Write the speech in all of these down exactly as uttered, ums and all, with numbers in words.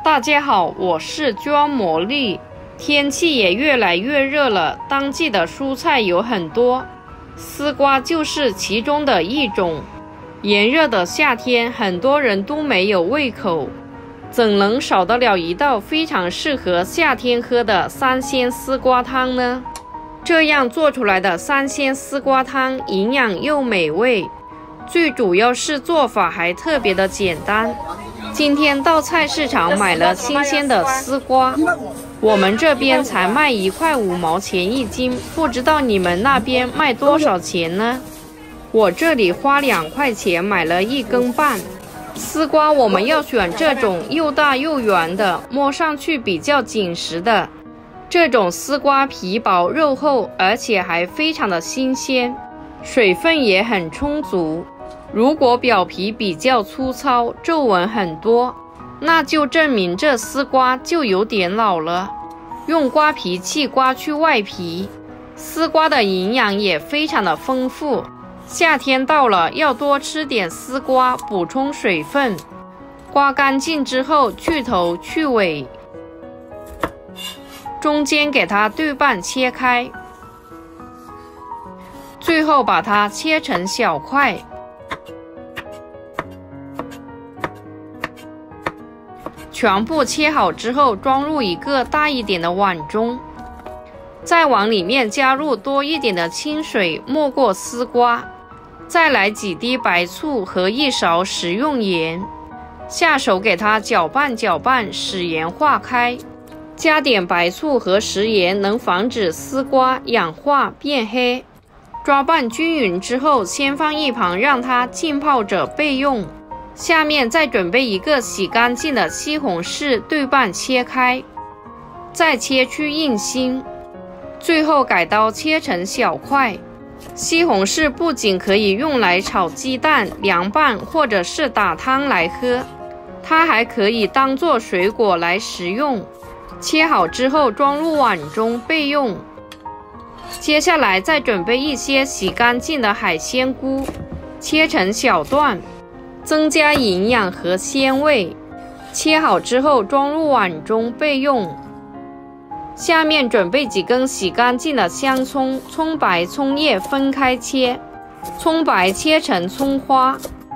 大家好，我是庄魔力。天气也越来越热了，当季的蔬菜有很多，丝瓜就是其中的一种。炎热的夏天，很多人都没有胃口，怎能少得了一道非常适合夏天喝的三鲜丝瓜汤呢？这样做出来的三鲜丝瓜汤营养又美味，最主要是做法还特别的简单。今天到菜市场买了新鲜的丝瓜，我们这边才卖一块五毛钱一斤，不知道你们那边卖多少钱呢？我这里花两块钱买了一根半。丝瓜我们要选这种又大又圆的，摸上去比较紧实的。这种丝瓜皮薄肉厚，而且还非常的新鲜，水分也很充足。如果表皮比较粗糙，皱纹很多，那就证明这丝瓜就有点老了。用刮皮器刮去外皮，丝瓜的营养也非常的丰富。夏天到了，要多吃点丝瓜，补充水分。刮干净之后，去头去尾，中间给它对半切开，最后把它切成小块。全部切好之后，装入一个大一点的碗中，再往里面加入多一点的清水没过丝瓜，再来几滴白醋和一勺食用盐，下手给它搅拌搅拌，使盐化开。加点白醋和食盐能防止丝瓜氧化变黑。抓拌均匀之后，先放一旁让它浸泡着备用。下面再准备一个洗干净的西红柿，对半切开，再切去硬心，最后改刀切成小块。西红柿不仅可以用来炒鸡蛋、凉拌或者是打汤来喝，它还可以当做水果来食用。切好之后装入碗中备用。接下来再准备一些洗干净的海鲜菇，切成小段，增加营养和鲜味。切好之后装入碗中备用。下面准备几根洗干净的香葱，葱白葱叶分开切，葱白切成葱花，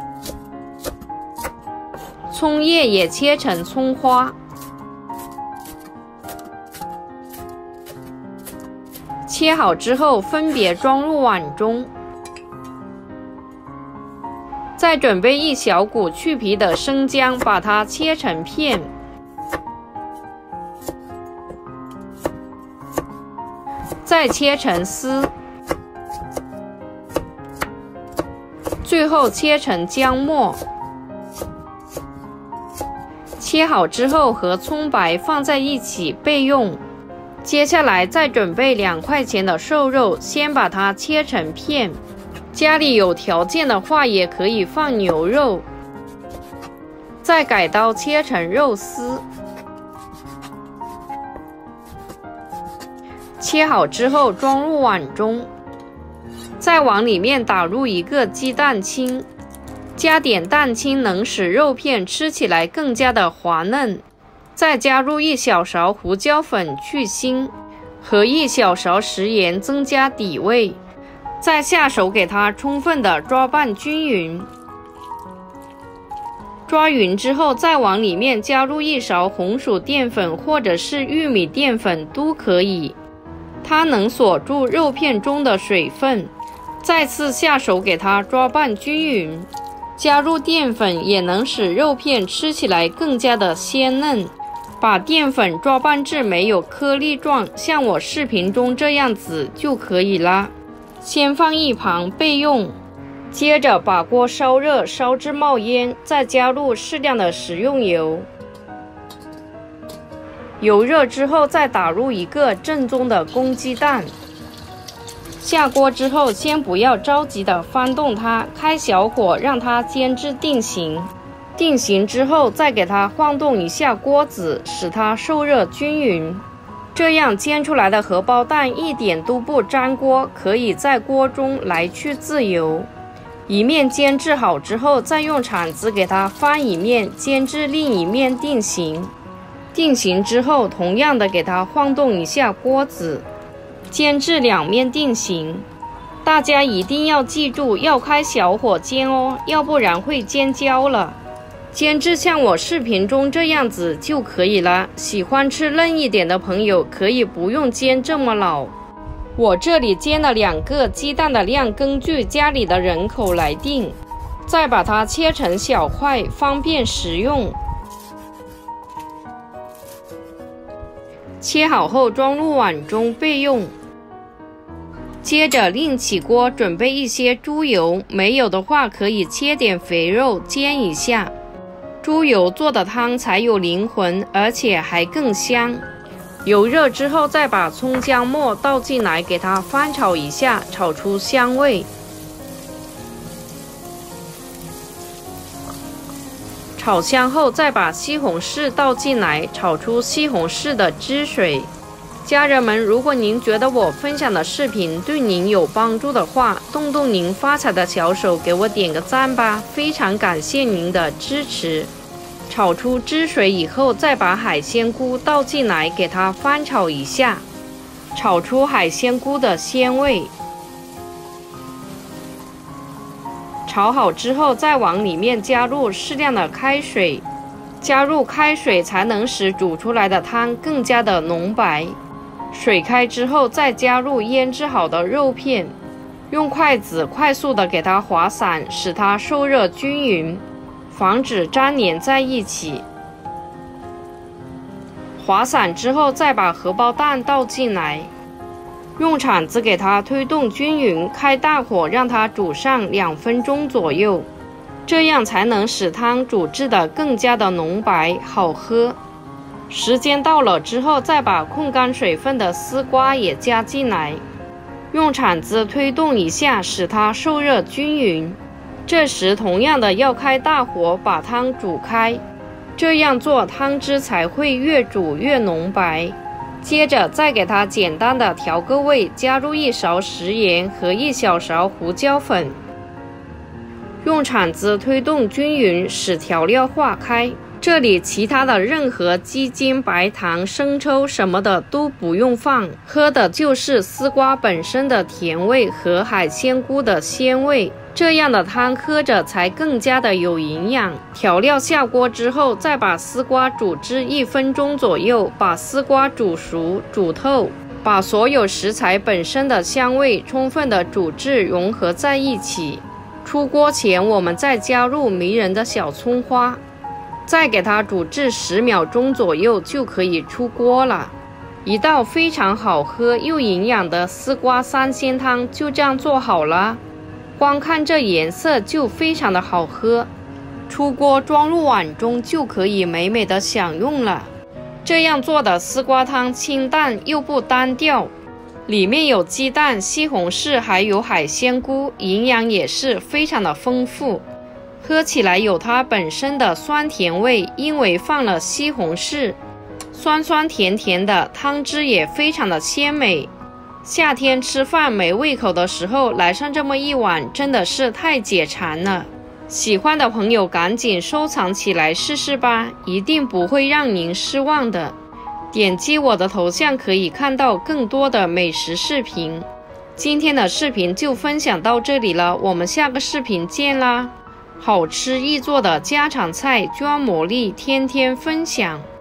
葱叶也切成葱花。切好之后分别装入碗中。再准备一小股去皮的生姜，把它切成片，再切成丝，最后切成姜末。切好之后和葱白放在一起备用。接下来再准备两块钱的瘦肉，先把它切成片。家里有条件的话，也可以放牛肉，再改刀切成肉丝。切好之后装入碗中，再往里面打入一个鸡蛋清，加点蛋清能使肉片吃起来更加的滑嫩。再加入一小勺胡椒粉去腥，和一小勺食盐增加底味。再下手给它充分的抓拌均匀。抓匀之后，再往里面加入一勺红薯淀粉或者是玉米淀粉都可以，它能锁住肉片中的水分。再次下手给它抓拌均匀。加入淀粉也能使肉片吃起来更加的鲜嫩。把淀粉抓拌至没有颗粒状，像我视频中这样子就可以啦。先放一旁备用。接着把锅烧热，烧至冒烟，再加入适量的食用油。油热之后，再打入一个正宗的公鸡蛋。下锅之后，先不要着急的翻动它，开小火让它煎至定型。定型之后，再给它晃动一下锅子，使它受热均匀。这样煎出来的荷包蛋一点都不粘锅，可以在锅中来去自由。一面煎制好之后，再用铲子给它翻一面，煎至另一面定型。 定型之后，同样的给它晃动一下锅子，煎至两面定型。大家一定要记住，要开小火煎哦，要不然会煎焦了。煎至像我视频中这样子就可以了。喜欢吃嫩一点的朋友可以不用煎这么老。我这里煎了两个，鸡蛋的量根据家里的人口来定，再把它切成小块，方便食用。切好后装入碗中备用。接着另起锅准备一些猪油，没有的话可以切点肥肉煎一下。猪油做的汤才有灵魂，而且还更香。油热之后再把葱姜末倒进来，给它翻炒一下，炒出香味。炒香后再把西红柿倒进来，炒出西红柿的汁水。家人们，如果您觉得我分享的视频对您有帮助的话，动动您发财的小手，给我点个赞吧，非常感谢您的支持。炒出汁水以后，再把海鲜菇倒进来，给它翻炒一下，炒出海鲜菇的鲜味。炒好之后，再往里面加入适量的开水，加入开水才能使煮出来的汤更加的浓白。水开之后，再加入腌制好的肉片，用筷子快速的给它划散，使它受热均匀，防止粘连在一起。划散之后，再把荷包蛋倒进来，用铲子给它推动均匀，开大火让它煮上两分钟左右，这样才能使汤煮制的更加的浓白好喝。时间到了之后，再把控干水分的丝瓜也加进来，用铲子推动一下，使它受热均匀。这时同样的要开大火把汤煮开，这样做汤汁才会越煮越浓白。接着再给它简单的调个味，加入一勺食盐和一小勺胡椒粉，用铲子推动均匀，使调料化开。这里其他的任何鸡精、白糖、生抽什么的都不用放，喝的就是丝瓜本身的甜味和海鲜菇的鲜味，这样的汤喝着才更加的有营养。调料下锅之后，再把丝瓜煮至一分钟左右，把丝瓜煮熟煮透，把所有食材本身的香味充分的煮至融合在一起。出锅前我们再加入迷人的小葱花，再给它煮至十秒钟左右就可以出锅了。一道非常好喝又营养的丝瓜三鲜汤就这样做好了，光看这颜色就非常的好喝。出锅装入碗中就可以美美的享用了。这样做的丝瓜汤清淡又不单调，里面有鸡蛋、西红柿还有海鲜菇，营养也是非常的丰富。喝起来有它本身的酸甜味，因为放了西红柿，酸酸甜甜的，汤汁也非常的鲜美。夏天吃饭没胃口的时候，来上这么一碗真的是太解馋了。喜欢的朋友赶紧收藏起来试试吧，一定不会让您失望的。点击我的头像可以看到更多的美食视频。今天的视频就分享到这里了，我们下个视频见啦！好吃易做的家常菜，娟魔力天天分享。